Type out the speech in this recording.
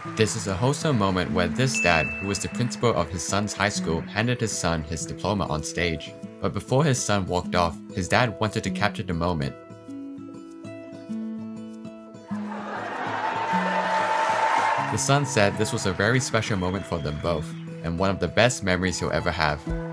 This is a wholesome moment where this dad, who was the principal of his son's high school, handed his son his diploma on stage. But before his son walked off, his dad wanted to capture the moment. The son said this was a very special moment for them both, and one of the best memories he'll ever have.